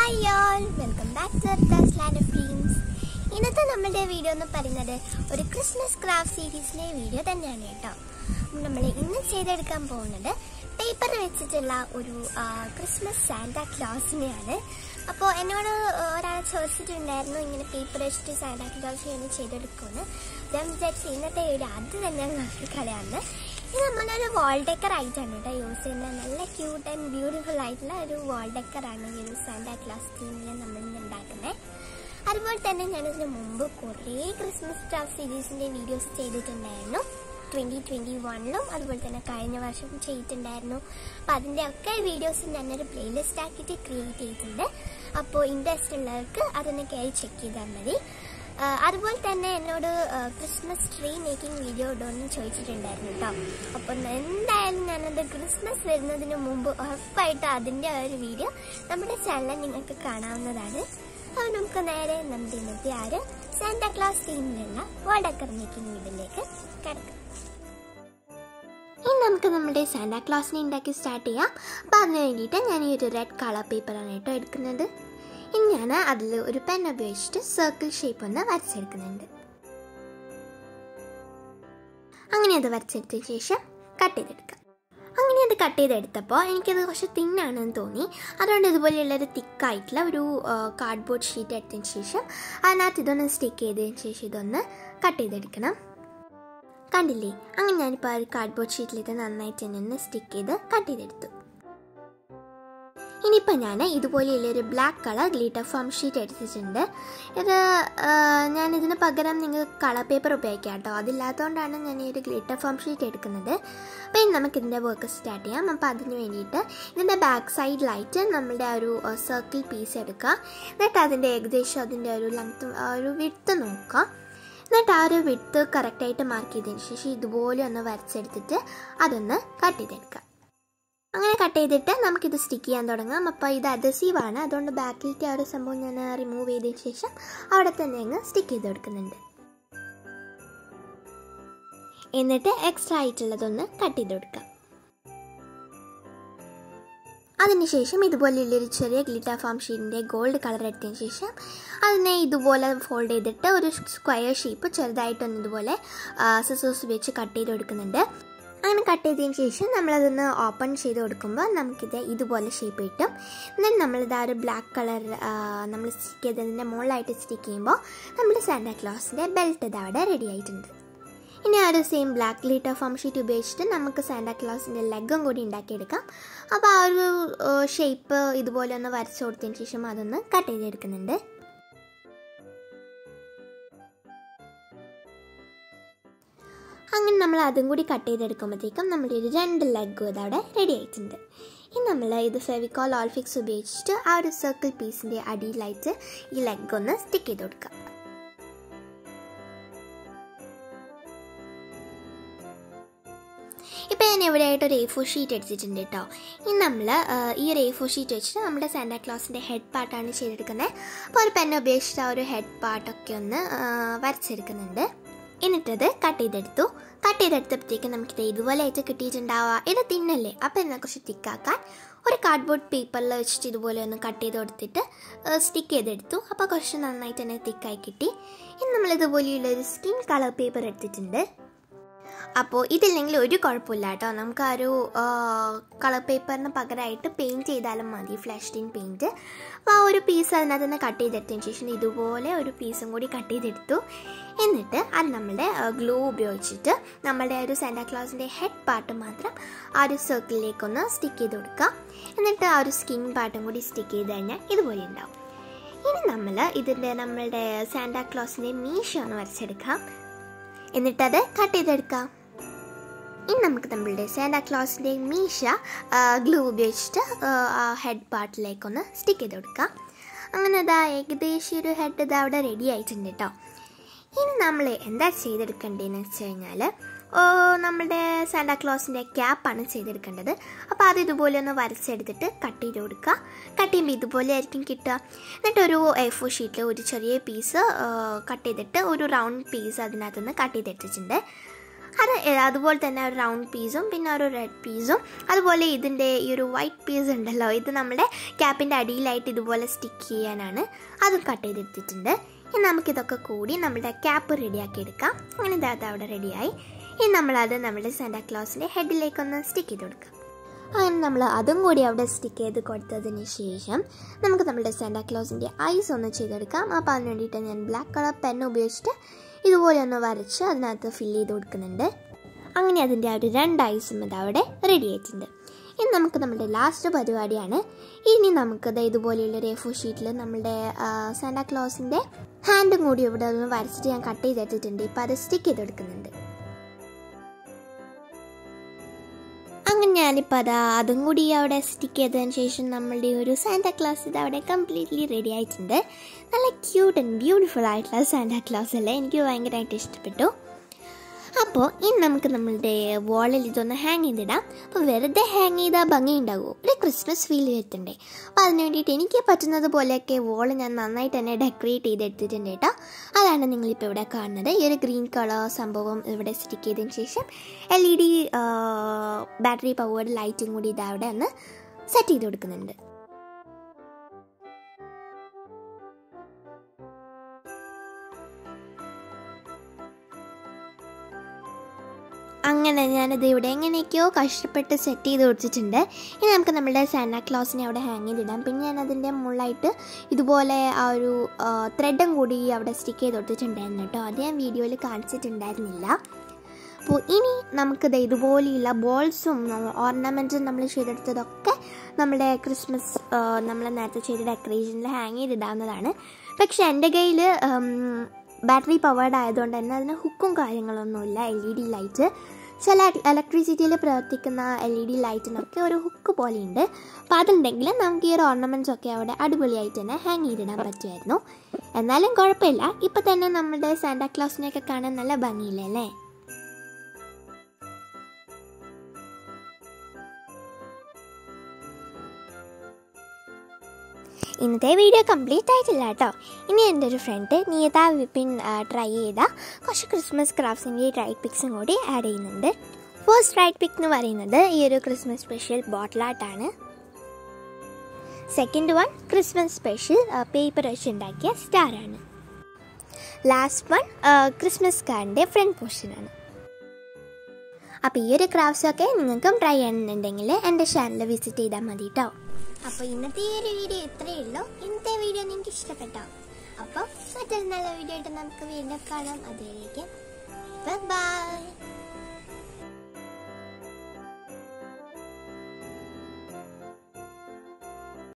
Hi all, welcome back to Artha's Land of Dreams. ഇന്നത്തെ നമ്മുടെ video എന്ന് പറയുന്നത് ഒരു ക്രിസ്മസ് ക്രാഫ്റ്റ് സീരീസിലെ വീഡിയോ തന്നെയാണ് കേട്ടോ. നമ്മൾ ഇന്ന് ചെയ്തെടുക്കാൻ പോകുന്നത് പേപ്പർ വെച്ചിട്ടുള്ള ഒരു ക്രിസ്മസ് സാന്റാ ക്ലോസിനെയാണ്. അപ്പോൾ എന്നോട് ഒരാൾ ചോദിച്ചിട്ടുണ്ടായിരുന്നു ഇങ്ങനെ പേപ്പർ വെച്ചിട്ട് സാന്റാ ക്ലോസ് ഒന്ന് ചെയ്തെടുക്കുമെന്ന്. ഞാൻ വിചാരിച്ചു ഇന്നത്തെ വീഡിയോ അത് തന്നെ നമുക്ക് കളയാമെന്ന്. ഇത് നമ്മളൊരു വാൾ ഡെക്കർ ആയിട്ടാണ് കേട്ടോ യൂസ് ചെയ്യുന്നത്. നല്ല ക്യൂട്ട് ആൻഡ് ബ്യൂട്ടിഫുൾ ആയിട്ടുള്ള ഒരു വാൾ ഡെക്കറാണ് ഈ ഒരു സാന്റാ ക്ലോസ് തീമിൽ നമ്മൾ ഇന്ന് ഉണ്ടാക്കുന്നത്. അതുപോലെ തന്നെ ഞാനിതിന് മുമ്പ് കുറേ ക്രിസ്മസ് ക്രാഫ്റ്റ് സീരീസിൻ്റെ വീഡിയോസ് ചെയ്തിട്ടുണ്ടായിരുന്നു. 2021 അതുപോലെ തന്നെ കഴിഞ്ഞ വർഷം ചെയ്തിട്ടുണ്ടായിരുന്നു. അപ്പം അതിൻ്റെ ഒക്കെ വീഡിയോസ് ഞാനൊരു പ്ലേലിസ്റ്റ് ആക്കിയിട്ട് ക്രിയേറ്റ് ചെയ്തിട്ടുണ്ട്. അപ്പോൾ ഇൻട്രസ്റ്റ് ഉള്ളവർക്ക് അതൊന്ന് കയറി ചെക്ക് ചെയ്താൽ മതി. അതുപോലെ തന്നെ എന്നോട് ക്രിസ്മസ് ട്രീ മേക്കിംഗ് വീഡിയോ ഇടുമെന്ന് ചോദിച്ചിട്ടുണ്ടായിരുന്നു കേട്ടോ. അപ്പം എന്തായാലും ഞാനത് ക്രിസ്മസ് വരുന്നതിന് മുമ്പ് ഉറപ്പായിട്ട് അതിൻ്റെ ഒരു വീഡിയോ നമ്മുടെ ചാനലിൽ നിങ്ങൾക്ക് കാണാവുന്നതാണ്. അപ്പോൾ നമുക്ക് നേരെ നമ്മുടെ ഇന്നത്തെ സാന്റാ ക്ലോസ് തീമിലുള്ള വാൾ ഡെക്കർ മേക്കിംഗ് വീഡിയോയിലേക്ക് കിടക്കാം. ഇനി നമുക്ക് നമ്മുടെ സാന്റാ ക്ലോസിനെ ഉണ്ടാക്കി സ്റ്റാർട്ട് ചെയ്യാം. അപ്പോൾ അതിന് വേണ്ടിയിട്ട് ഞാൻ ഈ ഒരു റെഡ് കളർ പേപ്പറാണ് കേട്ടോ എടുക്കുന്നത്. ഇനി ഞാൻ അതിൽ ഒരു പെൻ ഉപയോഗിച്ചിട്ട് സർക്കിൾ ഷേപ്പ് ഒന്ന് വരച്ചെടുക്കുന്നുണ്ട്. അങ്ങനെ അത് വരച്ചെടുത്തതിന് ശേഷം കട്ട് ചെയ്തെടുക്കാം. അങ്ങനെ അത് കട്ട് ചെയ്തെടുത്തപ്പോൾ എനിക്കത് കുറച്ച് തിന്നാണെന്ന് തോന്നി. അതുകൊണ്ട് ഇതുപോലെയുള്ളൊരു തിക്കായിട്ടുള്ള ഒരു കാർഡ്ബോർഡ് ഷീറ്റ് എടുത്തതിന് ശേഷം അതിനകത്ത് ഇതൊന്ന് സ്റ്റിക്ക് ചെയ്തതിന് ശേഷം ഇതൊന്ന് കട്ട് ചെയ്തെടുക്കണം. കണ്ടില്ലേ? അങ്ങനെ ഞാനിപ്പോൾ ആ ഒരു കാർഡ്ബോർഡ് ഷീറ്റിലേക്ക് നന്നായിട്ട് തന്നെ ഒന്ന് സ്റ്റിക്ക് ചെയ്ത് കട്ട് ചെയ്തെടുത്തു. ഇനിയിപ്പോൾ ഞാൻ ഇതുപോലെയുള്ളൊരു black colour glitter foam sheet എടുത്തിട്ടുണ്ട്. ഞാനിതിന് പകരം നിങ്ങൾക്ക് കളർ പേപ്പർ ഉപയോഗിക്കാം കേട്ടോ. അതില്ലാത്തതുകൊണ്ടാണ് ഞാൻ ഈ ഒരു ഗ്ലിറ്റർ ഫോം ഷീറ്റ് എടുക്കുന്നത്. അപ്പോൾ ഇനി നമുക്കിതിൻ്റെ വർക്ക് സ്റ്റാർട്ട് ചെയ്യാം. അപ്പോൾ അതിന് വേണ്ടിയിട്ട് ഇതിൻ്റെ ബാക്ക് സൈഡിലായിട്ട് നമ്മളുടെ ഒരു സർക്കിൾ പീസ് എടുക്കുക. എന്നിട്ട് അതിൻ്റെ ഏകദേശം അതിൻ്റെ ഒരു ലെങ്ത്ത് ഒരു വിഡ്ത്ത് നോക്കുക. എന്നിട്ട് ആ ഒരു വിഡ്ത്ത് കറക്റ്റായിട്ട് മാർക്ക് ചെയ്തതിന് ശേഷം ഇതുപോലെ ഒന്ന് വരച്ചെടുത്തിട്ട് അതൊന്ന് കട്ട് ചെയ്തെടുക്കുക. അങ്ങനെ കട്ട് ചെയ്തിട്ട് നമുക്കിത് സ്റ്റിക്ക് ചെയ്യാൻ തുടങ്ങാം. അപ്പോൾ ഇത് അഡസീവാണ്, അതുകൊണ്ട് ബാക്കിലത്തെ ആ ഒരു സംഭവം ഞാൻ റിമൂവ് ചെയ്തതിന് ശേഷം അവിടെ തന്നെ അങ്ങ് സ്റ്റിക്ക് ചെയ്ത് കൊടുക്കുന്നുണ്ട്. എന്നിട്ട് എക്സ്ട്രാ ആയിട്ടുള്ളതൊന്ന് കട്ട് ചെയ്ത് കൊടുക്കാം. അതിനുശേഷം ഇതുപോലെയുള്ളൊരു ചെറിയ ഗ്ലിറ്റർ ഫോം ഷീറ്റിൻ്റെ ഗോൾഡ് കളർ എടുത്തതിന് ശേഷം അതിനെ ഇതുപോലെ ഫോൾഡ് ചെയ്തിട്ട് ഒരു സ്ക്വയർ ഷേപ്പ് ചെറുതായിട്ടൊന്ന് ഇതുപോലെ സിസേഴ്സ് വെച്ച് കട്ട് ചെയ്ത് കൊടുക്കുന്നുണ്ട്. അങ്ങനെ കട്ട് ചെയ്തതിന് ശേഷം നമ്മളതൊന്ന് ഓപ്പൺ ചെയ്ത് കൊടുക്കുമ്പോൾ നമുക്കിത് ഇതുപോലെ ഷേപ്പ് കിട്ടും. എന്നിട്ട് നമ്മളിത് ആ ഒരു ബ്ലാക്ക് കളർ നമ്മൾ സ്റ്റിക്ക് ചെയ്തതിൻ്റെ മുകളിലായിട്ട് സ്റ്റിക്ക് ചെയ്യുമ്പോൾ നമ്മുടെ സാന്റാ ക്ലോസിൻ്റെ ബെൽറ്റ് ഇത് അവിടെ റെഡി ആയിട്ടുണ്ട്. ഇനി ആ ഒരു same black glitter foam sheet ഉപയോഗിച്ചിട്ട് നമുക്ക് സാന്റാ ക്ലോസിൻ്റെ ലെഗും കൂടി ഉണ്ടാക്കിയെടുക്കാം. അപ്പോൾ ആ ഒരു ഷേപ്പ് ഇതുപോലെ ഒന്ന് വരച്ചു കൊടുത്തതിന് ശേഷം അതൊന്ന് കട്ട് ചെയ്തെടുക്കുന്നുണ്ട്. അങ്ങനെ നമ്മൾ അതും കൂടി കട്ട് ചെയ്തെടുക്കുമ്പോഴത്തേക്കും നമ്മുടെ ഒരു 2 ലെഗും ഇതവിടെ റെഡി ആയിട്ടുണ്ട്. ഇനി നമ്മൾ ഇത് ഫെവിക്കോൾ ഓൾ ഫിക്സ് ഉപയോഗിച്ചിട്ട് ആ ഒരു സർക്കിൾ പീസിൻ്റെ അടിയിലായിട്ട് ഈ ലെഗ് ഒന്ന് സ്റ്റിക്ക് ചെയ്ത് കൊടുക്കുക. ഇപ്പോൾ ഞാൻ ഇവിടെ ആയിട്ട് ഒരു A4 ഷീറ്റ് എടുത്തിട്ടുണ്ട് കേട്ടോ. ഇനി നമ്മൾ ഈ ഒരു A4 ഷീറ്റ് വെച്ചിട്ട് നമ്മുടെ സാന്റാ ക്ലോസിൻ്റെ ഹെഡ് പാർട്ടാണ് ചെയ്തെടുക്കുന്നത്. അപ്പോൾ ഒരു പെൻ ഉപയോഗിച്ചിട്ട് ആ ഒരു ഹെഡ് പാർട്ടൊക്കെ ഒന്ന് വരച്ചെടുക്കുന്നുണ്ട്. എന്നിട്ടത് കട്ട് ചെയ്തെടുത്തപ്പോഴത്തേക്കും നമുക്കിത് ഇതുപോലെ ആയിട്ട് കിട്ടിയിട്ടുണ്ടാവുക. ഇത് തിന്നല്ലേ, അപ്പോൾ ഇതിനെ കുറച്ച് തിക്കാക്കാൻ ഒരു കാർഡ്ബോർഡ് പേപ്പറിൽ വെച്ചിട്ട് ഇതുപോലെ ഒന്ന് കട്ട് ചെയ്ത് കൊടുത്തിട്ട് സ്റ്റിക്ക് ചെയ്തെടുത്തു. അപ്പോൾ കുറച്ച് നന്നായിട്ട് തന്നെ തിക്കായി കിട്ടി. ഇനി നമ്മളിതുപോലെയുള്ളൊരു സ്കിൻ കളർ പേപ്പർ എടുത്തിട്ടുണ്ട്. അപ്പോൾ ഇതില്ലെങ്കിൽ ഒരു കുഴപ്പമില്ല കേട്ടോ. നമുക്ക് ആ ഒരു കളർ പേപ്പറിന് പകരമായിട്ട് പെയിൻറ്റ് ചെയ്താലും മതി, ഫ്ലാഷ് ടിൻ പെയിൻറ്റ്. അപ്പോൾ ആ ഒരു പീസ് അതിനകത്ത് നിന്ന് കട്ട് ചെയ്തെടുത്തതിന് ശേഷം ഇതുപോലെ ഒരു പീസും കൂടി കട്ട് ചെയ്തെടുത്തു. എന്നിട്ട് അത് നമ്മളുടെ ഗ്ലൂ ഉപയോഗിച്ചിട്ട് നമ്മളുടെ ഒരു സാന്റാ ക്ലോസിൻ്റെ ഹെഡ് പാർട്ട് മാത്രം ആ ഒരു സർക്കിളിലേക്കൊന്ന് സ്റ്റിക്ക് ചെയ്ത് കൊടുക്കുക. എന്നിട്ട് ആ ഒരു സ്കിൻ പാർട്ടും കൂടി സ്റ്റിക്ക് ചെയ്ത് കഴിഞ്ഞാൽ ഇതുപോലെ ഉണ്ടാവും. ഇനി നമ്മൾ നമ്മളുടെ സാന്റാ ക്ലോസിൻ്റെ മീശ ഒന്ന് വരച്ചെടുക്കാം. എന്നിട്ടത് കട്ട് ചെയ്തെടുക്കാം. ഇനി നമുക്ക് നമ്മളുടെ സാന്റാ ക്ലോസിൻ്റെ മീശ ഗ്ലൂ ഉപയോഗിച്ചിട്ട് ആ ഹെഡ് പാർട്ടിലേക്കൊന്ന് സ്റ്റിക്ക് ചെയ്ത് കൊടുക്കാം. അങ്ങനെ അതാ ഏകദേശം ഒരു ഹെഡ് ഇത് അവിടെ റെഡി ആയിട്ടുണ്ട് കേട്ടോ. ഇനി നമ്മൾ എന്താ ചെയ്തെടുക്കേണ്ടതെന്ന് വെച്ച് കഴിഞ്ഞാൽ നമ്മുടെ സാന്റാ ക്ലോസിൻ്റെ ക്യാപ്പാണ് ചെയ്തെടുക്കേണ്ടത്. അപ്പോൾ അത് ഇതുപോലെ ഒന്ന് വരച്ചെടുത്തിട്ട് കട്ട് ചെയ്ത് കൊടുക്കുക. കട്ട് ചെയ്യുമ്പോൾ ഇതുപോലെ ആയിരിക്കും കിട്ടുക. എന്നിട്ടൊരു A4 ഷീറ്റിൽ ഒരു ചെറിയ പീസ് കട്ട് ചെയ്തിട്ട് ഒരു റൗണ്ട് പീസ് അതിനകത്തുനിന്ന് കട്ട് ചെയ്തെടുത്തിട്ടുണ്ട്. അതുപോലെ തന്നെ ഒരു റൗണ്ട് പീസും പിന്നെ ഒരു റെഡ് പീസും അതുപോലെ ഇതിൻ്റെ ഈ ഒരു വൈറ്റ് പീസ് ഉണ്ടല്ലോ, ഇത് നമ്മുടെ ക്യാപ്പിൻ്റെ അടിയിലായിട്ട് ഇതുപോലെ സ്റ്റിക്ക് ചെയ്യാനാണ്. അതും കട്ട് ചെയ്തെടുത്തിട്ടുണ്ട്. ഇനി നമുക്കിതൊക്കെ കൂടി നമ്മുടെ ക്യാപ്പ് റെഡിയാക്കി എടുക്കാം. അങ്ങനെ ഇതാ അവിടെ റെഡിയായി. ഇനി നമ്മളത് നമ്മുടെ സാന്റാക്ലോസിൻ്റെ ഹെഡിലേക്കൊന്ന് സ്റ്റിക്ക് ചെയ്ത് കൊടുക്കാം. അങ്ങനെ നമ്മൾ അതും കൂടി അവിടെ സ്റ്റിക്ക് ചെയ്ത് കൊടുത്തതിന് ശേഷം നമുക്ക് നമ്മുടെ സാന്റാക്ലോസിൻ്റെ ഐസ് ഒന്ന് ചെയ്തെടുക്കാം. അപ്പോൾ അതിന് വേണ്ടിയിട്ട് ഞാൻ ബ്ലാക്ക് കളർ പെൻ ഉപയോഗിച്ചിട്ട് ഇതുപോലെ ഒന്ന് വരച്ച് അതിനകത്ത് ഫില്ല് ചെയ്ത് കൊടുക്കുന്നുണ്ട്. അങ്ങനെ അതിൻ്റെ ആ ഒരു 2 ഐസും ഇതവിടെ റെഡി ആയിട്ടുണ്ട്. ഇനി നമുക്ക് നമ്മുടെ ലാസ്റ്റ് പരിപാടിയാണ്. ഇനി നമുക്കത് ഇതുപോലെയുള്ളൊരു A4 ഷീറ്റിൽ നമ്മുടെ സാന്റാക്ലോസിൻ്റെ ഹാൻഡും കൂടി ഇവിടെ ഒന്ന് വരച്ചിട്ട് ഞാൻ കട്ട് ചെയ്തെടുത്തിട്ടുണ്ട്. ഇപ്പോൾ അത് സ്റ്റിക്ക് ചെയ്തെടുക്കുന്നുണ്ട്. അങ്ങനെ ഞാനിപ്പോൾ അതും കൂടി അവിടെ സ്റ്റിക്ക് ചെയ്തതിന് ശേഷം നമ്മളുടെ ഒരു സാന്റാക്ലോസ് ഇത് അവിടെ കംപ്ലീറ്റ്ലി റെഡി ആയിട്ടുണ്ട്. നല്ല ക്യൂട്ട് ആൻഡ് ബ്യൂട്ടിഫുൾ ആയിട്ടുള്ള സാന്റാക്ലോസ് അല്ലേ, എനിക്ക് ഭയങ്കരമായിട്ട് ഇഷ്ടപ്പെട്ടു. അപ്പോൾ ഇനി നമുക്ക് നമ്മളുടെ വാളിൽ ഇതൊന്ന് ഹാങ് ചെയ്തിടാം. അപ്പോൾ വെറുതെ ഹാങ് ചെയ്താൽ ഭംഗി ഉണ്ടാകുമോ, ഒരു ക്രിസ്മസ് ഫീൽ കിട്ടണ്ടേ. അപ്പോൾ അതിന് വേണ്ടിയിട്ട് എനിക്ക് പറ്റുന്നത് പോലെയൊക്കെ വാൾ ഞാൻ നന്നായിട്ട് തന്നെ ഡെക്കറേറ്റ് ചെയ്തെടുത്തിട്ടുണ്ട് കേട്ടോ. അതാണ് നിങ്ങളിപ്പോൾ ഇവിടെ കാണുന്നത്. ഈ ഒരു ഗ്രീൻ കളർ സംഭവം ഇവിടെ സ്റ്റിക്ക് ചെയ്തതിന് ശേഷം LED ബാറ്ററി പവേർഡ് ലൈറ്റും കൂടി ഇതവിടെ ഒന്ന് സെറ്റ് ചെയ്ത് കൊടുക്കുന്നുണ്ട്. അങ്ങനെ ഞാനത് ഇവിടെ എങ്ങനെയൊക്കെയോ കഷ്ടപ്പെട്ട് സെറ്റ് ചെയ്ത് കൊടുത്തിട്ടുണ്ട്. ഇനി നമുക്ക് നമ്മുടെ സാന്റാക്ലോസിനെ അവിടെ ഹാങ് ചെയ്തിടാം. പിന്നെ ഞാൻ അതിൻ്റെ മുകളിലായിട്ട് ഇതുപോലെ ആ ഒരു ത്രെഡും കൂടി അവിടെ സ്റ്റിക്ക് ചെയ്ത് കൊടുത്തിട്ടുണ്ടായിരുന്നു കേട്ടോ. അത് ഞാൻ വീഡിയോയിൽ കാണിച്ചിട്ടുണ്ടായിരുന്നില്ല. അപ്പോൾ ഇനി നമുക്കിത് ഇതുപോലെയുള്ള ബോൾസും ഓർണമെൻറ്റ്സും നമ്മൾ ചെയ്തെടുത്തതൊക്കെ നമ്മുടെ ക്രിസ്മസ് നമ്മൾ നേരത്തെ ചെയ്ത ഡെക്കറേഷനിൽ ഹാങ് ചെയ്തിടാവുന്നതാണ്. പക്ഷേ എൻ്റെ കയ്യിൽ ബാറ്ററി പവേർഡ് ആയതുകൊണ്ട് തന്നെ അതിന് ഹുക്കും കാര്യങ്ങളൊന്നുമില്ല. LED ലൈറ്റ് ചില ഇലക്ട്രിസിറ്റിയിൽ പ്രവർത്തിക്കുന്ന LED ലൈറ്റിനൊക്കെ ഒരു ഹുക്ക് പോലെയുണ്ട്. അപ്പോൾ അതുണ്ടെങ്കിൽ നമുക്ക് ഈ ഒരു ഓർണമെൻറ്റ്സ് ഒക്കെ അവിടെ അടിപൊളിയായിട്ട് തന്നെ ഹാങ് ചെയ്തിടാൻ പറ്റുമായിരുന്നു. എന്നാലും കുഴപ്പമില്ല, ഇപ്പം തന്നെ നമ്മുടെ സാന്റാക്ലോസിനെയൊക്കെ കാണാൻ നല്ല ഭംഗിയില്ലേ അല്ലേ. ഇന്നത്തെ വീഡിയോ കംപ്ലീറ്റ് ആയിട്ടില്ല കേട്ടോ. ഇനി എൻ്റെ ഒരു ഫ്രണ്ട് നിയത വിപിൻ ട്രൈ ചെയ്ത കുറച്ച് ക്രിസ്മസ് ക്രാഫ്റ്റ്സിൻ്റെ റൈറ്റ് പിക്സും കൂടി ആഡ് ചെയ്യുന്നുണ്ട്. ഫസ്റ്റ് റൈറ്റ് പിക്ക് എന്ന് പറയുന്നത് ഈ ഒരു ക്രിസ്മസ് സ്പെഷ്യൽ ബോട്ടിൽ ആർട്ടാണ്. Second one Christmas special paper വെച്ച് ഉണ്ടാക്കിയ സ്റ്റാറാണ്. ലാസ്റ്റ് വൺ ക്രിസ്മസ് കാർഡിൻ്റെ ഫ്രണ്ട് പോർഷനാണ്. അപ്പോൾ ഈ ഒരു ക്രാഫ്റ്റ്സൊക്കെ നിങ്ങൾക്കും ട്രൈ ചെയ്യണമെന്നുണ്ടെങ്കിൽ എൻ്റെ ചാനൽ വിസിറ്റ് ചെയ്താൽ മതി കേട്ടോ. അപ്പോൾ ഇന്നത്തെ ഈ ഒരു വീഡിയോ ഇത്രയേ ഉള്ളൂ. ഇന്നത്തെ വീഡിയോ നിങ്ങൾക്ക് ഇഷ്ടപ്പെട്ടോ? അപ്പോൾ മറ്റൊരു നല്ല വീഡിയോ ആയിട്ട് നമുക്ക് വീണ്ടും കാണാം. അതിലേക്ക് ബൈ.